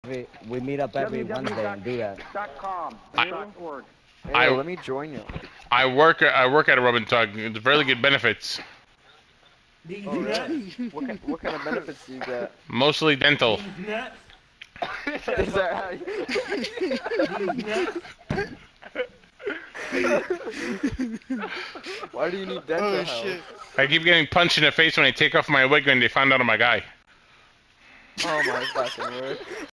We meet up every Wednesday and do that. .org. Hey, let me join you. I work at a rub and tug. It's very good benefits. Oh, really? what kind of benefits do you get? Mostly dental. Is that how Why do you need dental help? Shit. I keep getting punched in the face when I take off my wig when they found out I'm a guy. Oh my fucking word.